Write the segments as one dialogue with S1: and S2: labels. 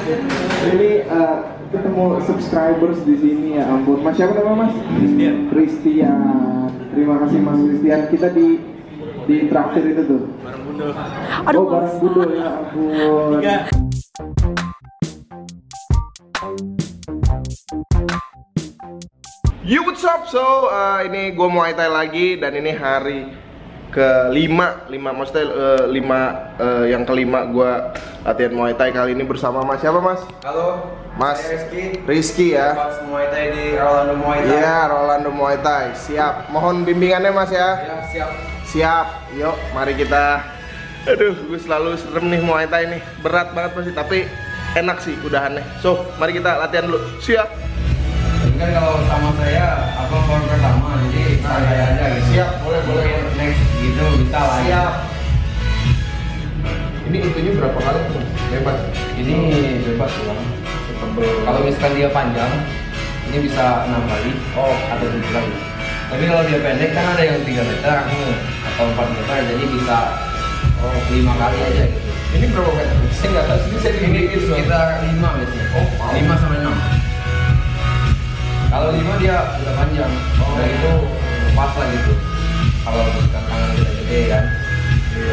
S1: Ini ketemu subscribers di sini ya ampun. Mas siapa nama Mas? Christian. Terima kasih Mas Christian. Kita di traktir itu tuh.
S2: Barang bundul.
S1: Oh barang bundul ya ampun. Yo what's up? So ini gue Muay Thai lagi dan ini hari kelima maksudnya yang kelima gue latihan Muay Thai kali ini bersama Mas siapa Mas?
S3: Halo,
S1: Mas
S3: saya
S1: Rizky ya.
S3: Mas Muay Thai di Rolando Muay Thai.
S1: Iya, Rolando Muay Thai. Siap. Mohon bimbingannya Mas ya.
S3: Ya, siap.
S1: Siap. Yuk, mari kita. Aduh, gue selalu serem nih Muay Thai nih. Berat banget pasti, tapi enak sih udahannya. So, mari kita latihan dulu. Siap.
S3: Ini kan kalau sama saya, abang baru pertama, jadi santai aja gitu.
S1: Siap, boleh.
S3: Next gitu bisa lah.
S1: Siap. Ini intinya berapa kali tuh? Bebas.
S3: Ini bebas ya. Kalau misalkan dia panjang, ini bisa 6 kali. Oh, atau 7 kali. Tapi kalau dia pendek kan ada yang 3 meter atau 4 meter, jadi bisa 5 kali aja gitu.
S1: Ini berapa meter? Saya nggak tahu. Ini saya
S3: Ini sekitar 5 biasanya.
S1: Oh, wow.
S3: 5 sampai 6. Kalau 5 dia udah panjang. Udah itu pas lah gitu. Kalau misalkan tangan kita gede kan.
S1: Iya.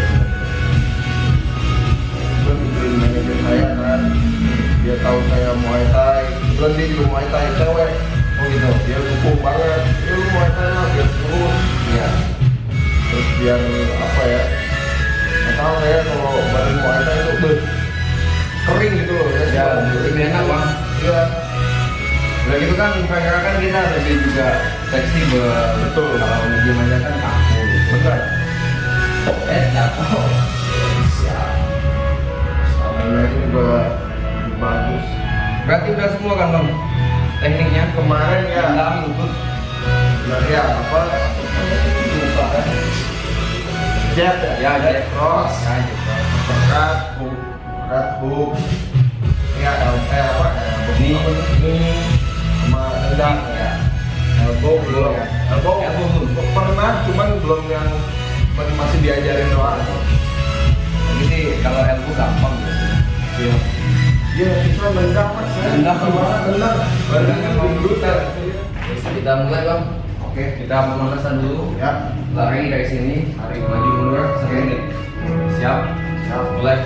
S1: Gue mikirin manajer saya kan. Dia tahu saya Muay Thai. Kebetulan dia juga Muay Thai cewek.
S3: Oh gitu.
S1: Dia dukung banget. Ya lu Muay Thai lah biar terus.
S3: Iya.
S1: Terus biar apa ya? Nggak tahu saya kalau badan Muay Thai itu udah kering gitu loh ya.
S3: Ya, lebih enak bang.
S1: Iya.
S3: Udah gitu kan pergerakan kita lebih juga fleksibel.
S1: Betul.
S3: Kalau medium aja kan kaku gitu.
S1: Benar.
S3: Jatuh.
S1: Siap. Stamina ini juga bagus.
S3: Berarti udah semua kan bang? Tekniknya
S1: Kemarin ya.
S3: dalam lutut.
S1: Nah ya apa? Lupa kan? Jab ya.
S3: Ya,
S1: Cross.
S3: Ya, gitu.
S1: Berat hook. Ya apa?
S3: Ini.
S1: Sama tendang
S3: Ya.
S1: elbow belum
S3: Ya.
S1: elbow
S3: Elbow.
S1: pernah cuman belum yang masih diajarin doang.
S3: Ini sih kalau elbow gampang biasanya.
S1: Iya iya kita nendang mas
S3: Nendang.
S1: nendang dulu
S3: Kita mulai bang.
S1: oke
S3: Kita pemanasan dulu.
S1: ya
S3: Lari dari sini, lari maju mundur 1 menit. Siap?
S1: siap
S3: Mulai.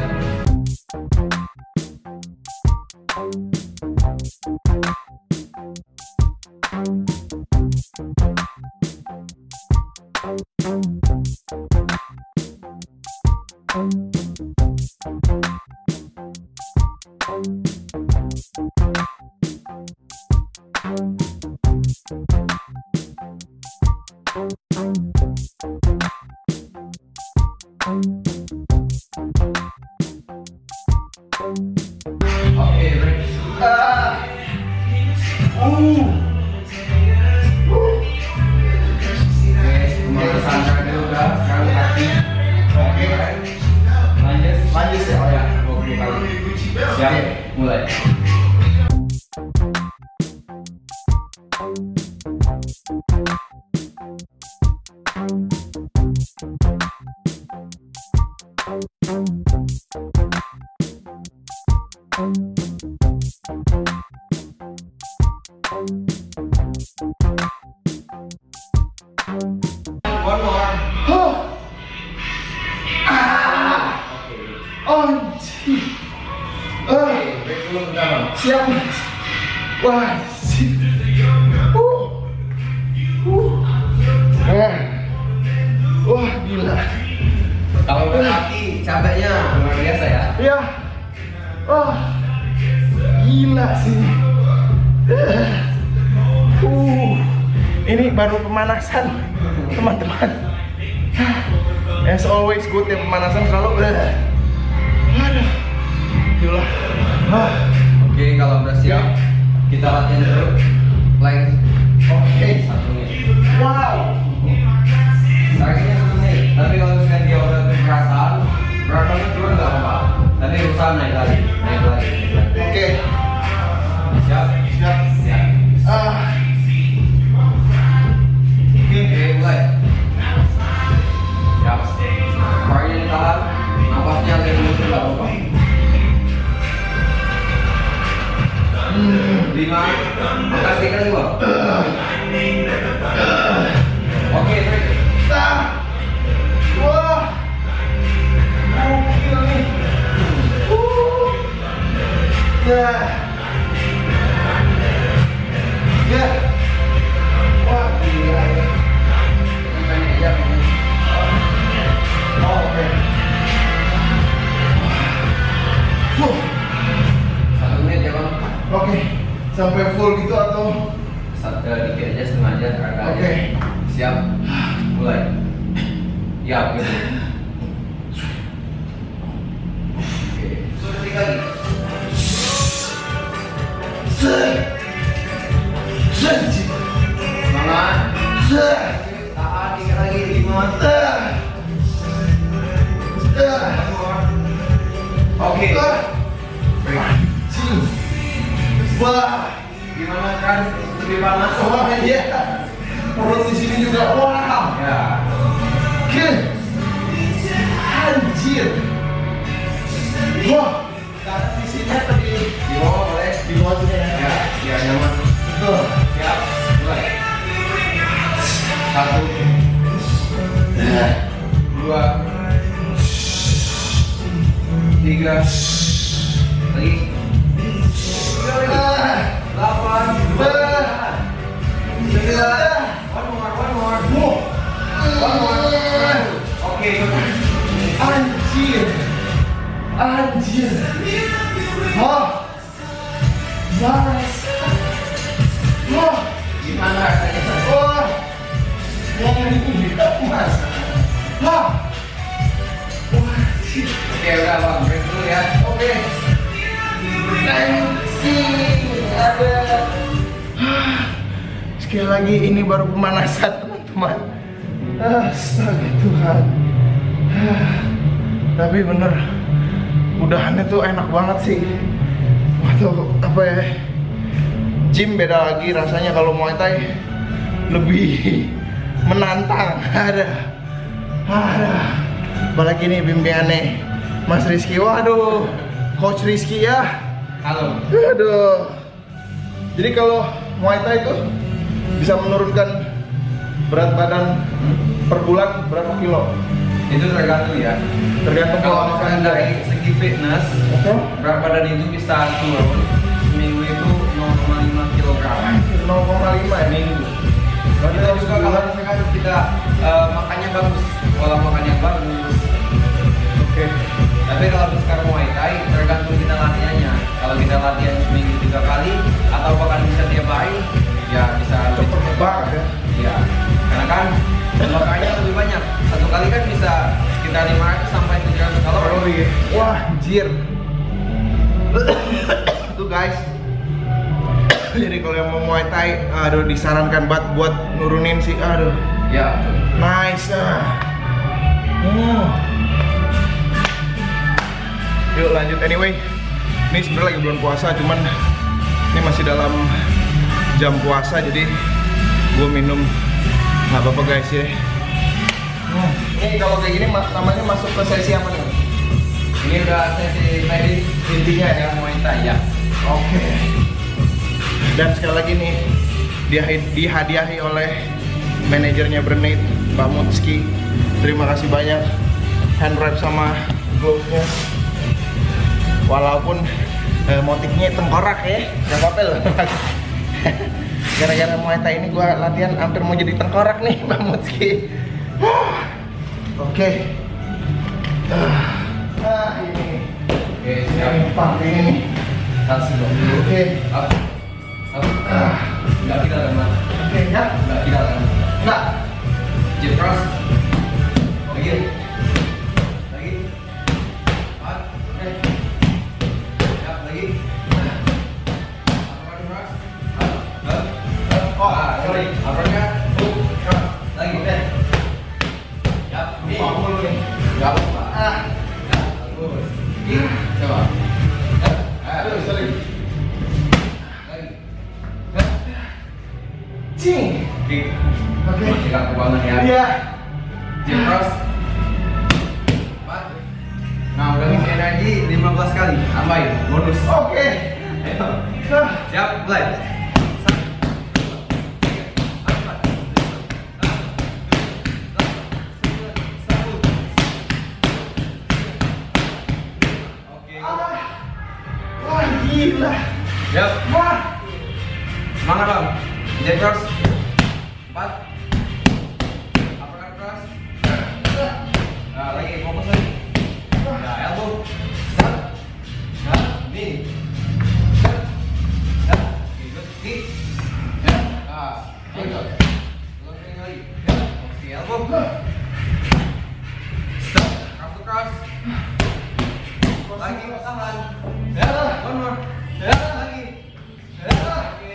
S3: Oke, break. Pemanasan kaki udah, sekarang kaki.
S1: oke
S3: Lanjut ya, oh ya, 20 kali. Siap, mulai. One more.
S1: anjir
S3: Break dulu bentar bang.
S1: siap mas wah sih wah gila
S3: Kalau udah kaki, capeknya luar biasa ya.
S1: ya wah gila sih ini baru pemanasan teman-teman. As always good ya pemanasan selalu aduh gila
S3: Oke, kalau udah siap, kita latihan dulu. Plank.
S1: oke
S3: 1 menit.
S1: wow
S3: Targetnya 1 menit. Tapi kalau misalnya dia udah keberatan, beratnya turun nggak apa-apa. Tapi usaha naik lagi.
S1: oke
S3: Siap?
S1: siap
S3: Siap. Oke, mulai. Siap. Parahnya ditahan, napasnya agak dulu nggak apa-apa. Makasih kali Bang. Oke, trik.
S1: Wah. Gokil nih. Ya. Wah, gila ya. Oh, oke.
S3: 1 menit ya Bang.
S1: Oke. Sampai full gitu atau
S3: Dikit aja, setengah aja, agak aja.
S1: Oke.
S3: Siap. Mulai. Ya, gitu. Oke. Sudah 3 kali. Semangat. Tahan 3 lagi, 5. Oke.
S1: Wah,
S3: Gimana kan? Lebih panas?
S1: wah ya. Perut di sini juga. Wow.
S3: Ya.
S1: Oke. Anjir. Wah. Karena di sini atau di
S3: bawah boleh?
S1: di bawah sini ya.
S3: Ya, ya nyaman.
S1: Tuh.
S3: Siap. Mulai. 1, 2, 3, lagi. 8, 9. One more. Oke.
S1: Anjir. Anjir. Wah. Panas. Wah.
S3: Gimana rasanya?
S1: Wah. Yang ini mas. Wah. Wah. Shit.
S3: Oke, udah Bang, break dulu ya.
S1: Oke. Anjir. Ada. Sekali lagi ini baru pemanasan teman-teman. Astaga Tuhan. Tapi bener, udahannya tuh enak banget sih. Waktu apa ya? Gym beda lagi rasanya, kalau Muay Thai lebih menantang. Ada. Apalagi nih bimbingannya Mas Rizky. Waduh, Coach Rizky ya.
S3: Halo.
S1: Aduh. Jadi kalau Muay Thai itu bisa menurunkan berat badan per bulan berapa kilo?
S3: Itu tergantung ya.
S1: Tergantung
S3: Kalau misalnya dari segi fitness,
S1: Oke.
S3: berat badan itu bisa turun seminggu itu 0,5 kg.
S1: 0,5 ya?
S3: Seminggu.
S1: Berarti
S3: Kita
S1: harus
S3: juga kalau
S1: sebulan.
S3: misalkan kita makannya bagus, pola makan yang bagus.
S1: Oke.
S3: Tapi kalau sekarang Muay Thai tergantung kita latihannya. Kalau kita latihan seminggu 3 kali atau bahkan bisa tiap hari, ya bisa lebih
S1: Cepet banget ya.
S3: Iya. Karena kan makannya lebih banyak. Satu kali kan bisa sekitar 500 sampai 700 kalori.
S1: Wah, anjir. Tuh guys. Jadi kalau yang mau Muay Thai, aduh disarankan banget buat nurunin sih. Aduh.
S3: Ya.
S1: Nice. Yuk lanjut. Anyway, ini sebenarnya lagi bulan puasa, cuman ini masih dalam jam puasa, jadi gue minum nggak apa-apa guys ya. Ini kalau kayak gini namanya masuk ke sesi apa nih?
S3: Ini udah sesi tadi intinya ya Muay Thai ya.
S1: Oke. Dan sekali lagi nih dihadiahi oleh manajernya Bernate, Pak Mutski. Terima kasih banyak hand wrap sama glove-nya. Walaupun motifnya tengkorak ya, nggak apa-apa loh. Gara-gara Muay Thai ini gua latihan hampir mau jadi tengkorak nih, Pak Mutski. Oke. Ini.
S3: Oke, siap.
S1: Pakai ini.
S3: Kasih dulu.
S1: Oke.
S3: Up. Enggak kita kan, Mas.
S1: Oke, ya.
S3: Enggak kita kan.
S1: Enggak.
S3: Jep cross. Lagi. Lagi. Empat. Oke. Siap, lagi. Uppercut cross. Up.
S1: Oh,
S3: Sorry. Uppercut. Lagi. Oke. Siap. Ini.
S1: Dulu nih.
S3: Enggak apa-apa. Ya, bagus. Coba.
S1: Aduh, sorry.
S3: Lagi.
S1: Cing.
S3: Oke.
S1: Oke.
S3: Masih kaku banget ya.
S1: Iya.
S3: Jep cross. 4. Nah, udah ngisi energi 15 kali. Tambahin bonus.
S1: Oke.
S3: Ayo.
S1: Nah.
S3: Siap, mulai.
S1: Gila.
S3: Yap.
S1: Wah.
S3: Semangat bang. Jab cross. 4. Uppercut cross. Nah, lagi fokus lagi. Ya, elbow. Set. Ya, knee. Set. Ya, good. Kick. Ya. Ah, good. Lagi lagi. Ya, oke, elbow. Set. Cross to cross. Lagi tahan. Ya, one more. Ya, lagi. Ya, oke.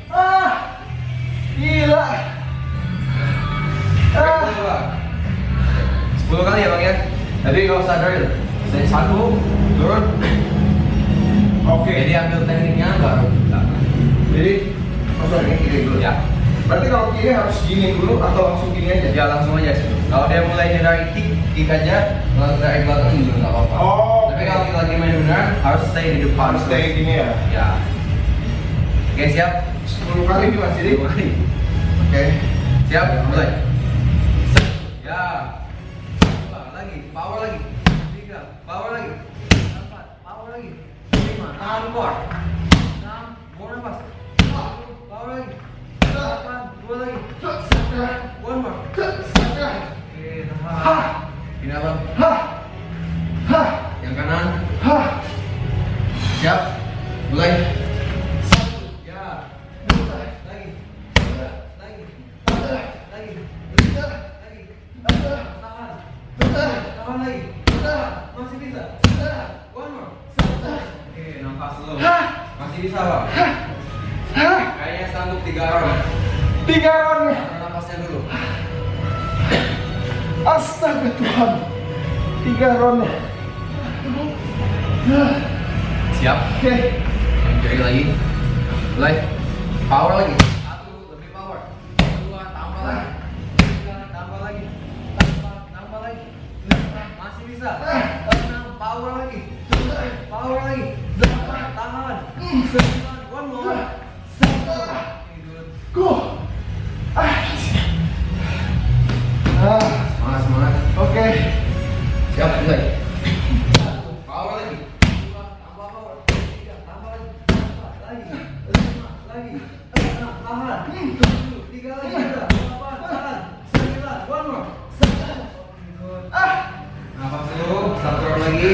S1: Gila.
S3: 10 kali ya bang ya. Tapi kalau sadar ya, saya 1 turun.
S1: Oke.
S3: Jadi ambil tekniknya baru.
S1: Jadi
S3: Teknik kiri dulu ya.
S1: berarti kalau kiri harus gini dulu atau langsung gini aja?
S3: Ya langsung aja sih. Kalau dia mulai dari kick aja, langsung dari belakang juga nggak apa-apa.
S1: Oh.
S3: Tapi kalau kita lagi main beneran harus stay di depan.
S1: Harus stay gini ya.
S3: Ya. Oke siap.
S1: 10 kali nih Mas Jadi.
S3: 10 kali.
S1: Oke.
S3: Siap, mulai. Set. Ya. 2 lagi, power lagi. 3, power lagi. 4, power lagi. 5, tahan core. 6, buang nafas. 7, power lagi. 8, 2 lagi. 9, one more. Oke, tahan. Ini apa? Yang kanan. Siap. Mulai. 1, ya. Lagi. Lagi. Tahan lagi. Masih bisa. One more. Oke, nafas dulu. Masih bisa bang. Kayaknya sanggup 3 round.
S1: 3 round.
S3: Tahan nafasnya dulu.
S1: Astaga Tuhan. 3 round.
S3: Siap.
S1: Oke.
S3: Enjoy lagi. Mulai. Power lagi. 1, lebih power. 2, tambah lagi. 3, tambah lagi. 4, tambah lagi. 5, masih bisa. 6, power lagi. 7, power lagi. 8, tahan. 9, one more. 1, good.
S1: Go.
S3: Semangat.
S1: Oke.
S3: Siap, mulai. 1, power lagi. 2, tambah power. 3, tambah lagi. 4, lagi. 5, lagi. 6, tahan. 7, 3 lagi. 8, tahan. 9, one more. Good. Nafas dulu, 1 round lagi.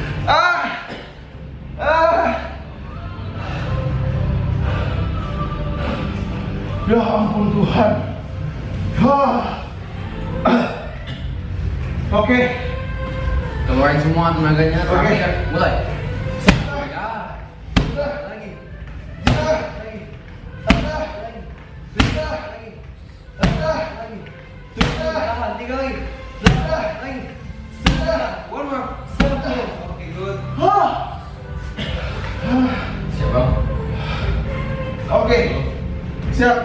S1: Ya ampun Tuhan. Oke.
S3: Keluarin semua tenaganya.
S1: Oke.
S3: Mulai. Ya. Lagi. Lagi. Lagi. Tahan, 3 lagi. Lagi. One more. Oke, good. Siap bang.
S1: Oke. Siap.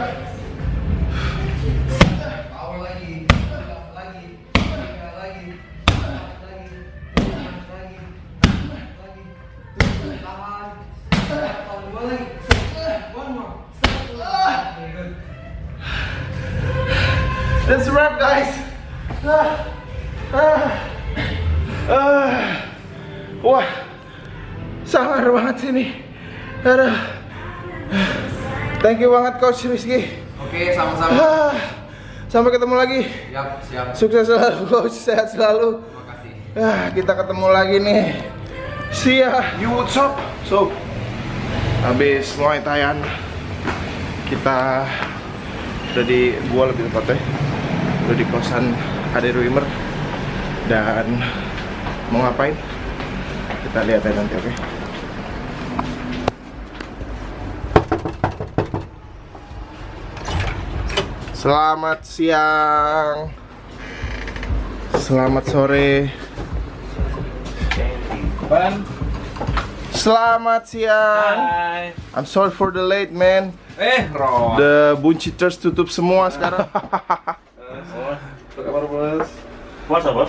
S3: Power lagi. Lagi. 3 lagi. 4 lagi. 5 lagi. 6 lagi. 7 tahan. 8, 2 lagi. One more. Oke, good.
S1: That's a wrap guys. Wah, sangar banget sini. Aduh. Thank you banget Coach Rizky.
S3: Oke, sama-sama.
S1: Sampai ketemu lagi.
S3: Siap.
S1: Sukses selalu Coach, sehat selalu.
S3: Terima kasih.
S1: Kita ketemu lagi nih. See ya. You what's up? So, habis Muay Thaian, kita udah di gua lebih tepatnya, udah di kosan Ade Ruimer dan mau ngapain? Kita lihat ya nanti, oke? Selamat siang, selamat sore, selamat siang.
S2: Hai.
S1: I'm sorry for the late man.
S2: Ron.
S1: The bunciters tutup semua sekarang.
S2: Apa kabar bos? Puasa bos?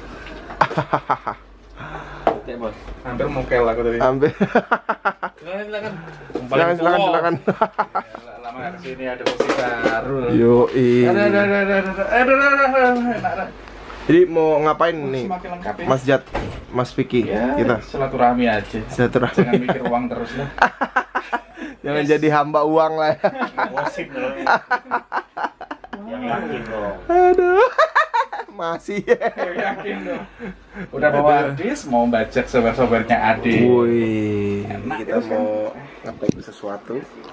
S2: Cek bos. Hampir mukel aku tadi.
S1: Ambil.
S2: Silakan.
S1: Silakan.
S2: Lama nggak kesini ada musik baru.
S1: Yoi.
S2: Ada. Enak.
S1: Jadi mau ngapain nih?
S2: Semakin lengkap ya.
S1: Mas Jat, Mas Vicky,
S2: Ya,
S1: kita
S2: silaturahmi aja.
S1: silaturahmi.
S2: Jangan mikir uang terus lah.
S1: Jangan jadi hamba uang lah ya.
S4: Gosip dong. Yang yakin dong.
S1: Aduh. Masih ya.
S2: Yakin dong. Udah bawa harddisk, mau bajak software-softwarenya Ade.
S1: Wih,
S2: Enak
S1: kita
S2: itu kan.
S1: mau ngapain sesuatu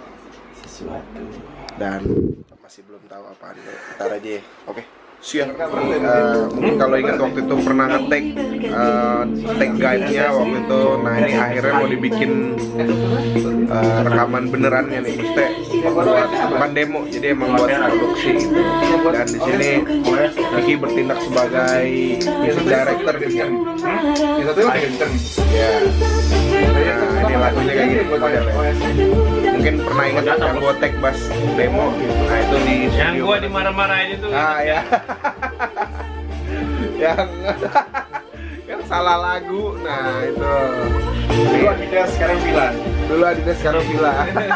S1: dan masih belum tahu apaan. Ntar aja ya. Oke. Siap. Mungkin kalau ingat waktu itu pernah nge-tag tag guide-nya waktu itu. Nah, ini akhirnya mau dibikin rekaman benerannya nih. Maksudnya bukan demo, jadi emang buat produksi gitu. Dan di sini Vicky bertindak sebagai music director.
S2: Itu tuh
S1: Ya. Nah, ini lagunya kayak gini modelnya. Mungkin pernah ingat yang gua tag bass demo. Nah, itu di
S4: Yang
S1: studio.
S4: gua dimarah-marahin itu.
S1: Ah ya. Yang kan salah lagu. Nah, itu.
S2: dulu Adidas, sekarang Milan.
S1: Dulu Adidas sekarang Villa.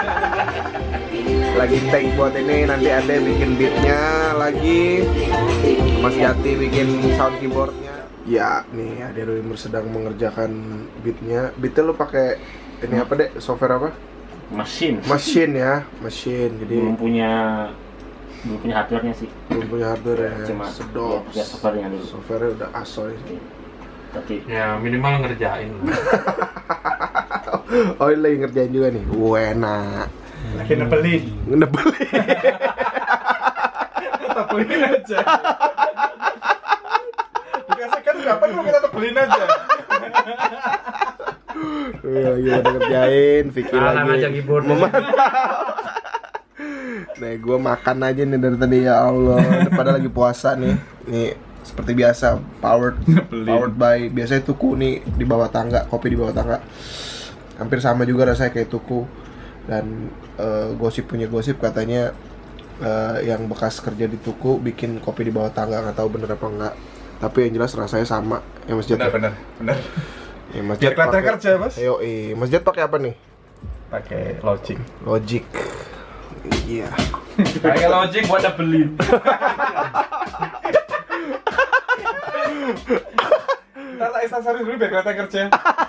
S1: Lagi tag buat ini, nanti ada bikin beatnya lagi. Mas Jati bikin sound keyboardnya. Ya, nih Ade Ruimur sedang mengerjakan beatnya. Beatnya lu pakai ini apa deh? Software apa?
S4: Mesin.
S1: Mesin ya, mesin. Jadi
S4: Belum punya hardware-nya sih.
S1: belum punya hardware ya.
S4: Cuma
S1: Sedap.
S4: ya software-nya dulu.
S1: Software udah asoy.
S4: Tapi
S2: Ya minimal ngerjain.
S1: Oh, ini lagi ngerjain juga nih. Enak.
S2: Lagi nebelin.
S1: Nebelin.
S2: Tebelin aja. Dikasihkan berapa lu kita tebelin aja.
S1: Lagi pada ngerjain, Vicky lagi.
S4: aja keyboard.
S1: Nih, gue makan aja nih dari tadi ya Allah. Padahal lagi puasa nih. Nih seperti biasa powered by biasanya tuku nih di bawah tangga, kopi di bawah tangga. Hampir sama juga rasanya kayak tuku. Dan gosip katanya yang bekas kerja di tuku bikin kopi di bawah tangga, nggak tahu bener apa enggak. Tapi yang jelas rasanya sama. Ya Mas Jat.
S2: Benar.
S1: Ya, Mas
S2: Biar
S1: Jat
S2: kelihatan
S1: pakai-
S2: kerja, Bos.
S1: Ayo, Mas Jat pakai apa nih?
S2: Pakai Logic.
S1: Logic. Iya.
S2: Pakai Logic buat nebelin. Ntar tak instastory dulu biar kelihatan kerja.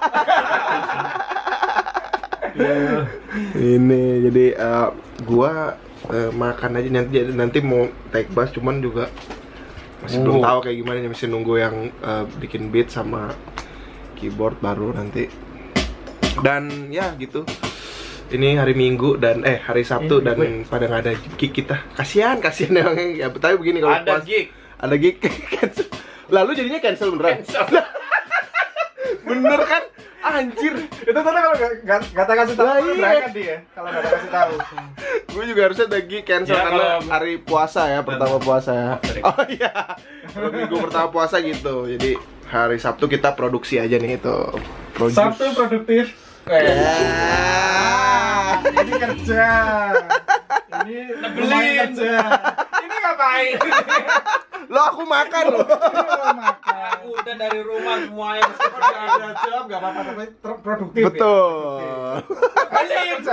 S1: Ini jadi gua makan aja nanti mau take bass, cuman juga masih belum tahu kayak gimana, masih nunggu yang bikin beat sama keyboard baru nanti. Dan ya gitu. Ini hari Minggu dan hari Sabtu dan pada nggak ada gig kita. Kasihan emang ya. Tapi begini kalau
S4: ada gig.
S1: ada gig cancel. Lalu jadinya cancel beneran. Bener kan? Anjir.
S2: Itu tadi kalau nggak kasih tahu
S1: Lah, iya.
S2: berangkat dia. Kalau nggak kasih tahu.
S1: Gue juga harusnya ada gig cancel
S4: Ya,
S1: karena
S4: kalau-
S1: hari puasa ya, pertama puasa ya. Oh iya. Kalau minggu pertama puasa gitu. Jadi hari Sabtu kita produksi aja nih itu. Produce.
S2: Sabtu produktif.
S1: Ya.
S2: Ini kerja. Ini nebelin kerja. Ini ngapain?
S1: Lo aku makan lo.
S2: Makan.
S4: Aku udah dari rumah semuanya.
S2: Nggak ada job, nggak apa-apa, tapi produktif.
S1: Betul.
S2: Ini kerja.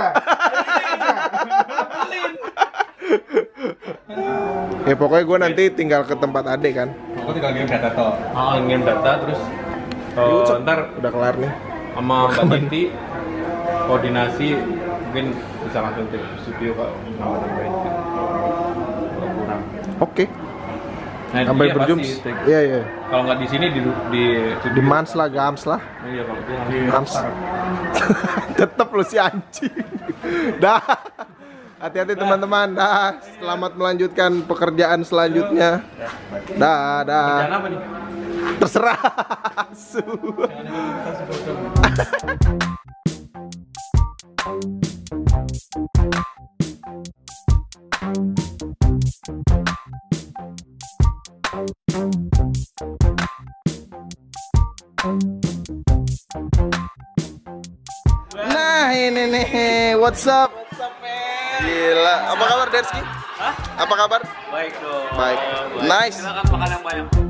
S1: Ya pokoknya gue nanti tinggal ke tempat Ade kan.
S2: Aku tinggal ngirim data toh.
S4: Oh, ngirim data terus ntar
S1: Udah kelar nih.
S4: sama Mbak Titi koordinasi mungkin bisa langsung ke studio Pak sama nambahin kalau kurang.
S1: Oke.
S4: Nah,
S1: Sampai
S4: iya,
S1: berjum.
S4: pasti take.
S1: Iya iya.
S4: Kalau nggak di sini di
S1: Di Mans lah, Gams lah.
S4: Iya kalau itu langsung.
S1: Gams. Tetep lu si anjing. Dah. Hati-hati teman-teman. Dah. Selamat melanjutkan pekerjaan selanjutnya. Dah.
S4: Kerjaan apa nih?
S1: Terserah. Su. Nah ini nih, what's up? Gila, apa kabar Derski? Apa kabar?
S4: Baik dong.
S1: Baik. Nice.
S4: Silakan makan yang banyak.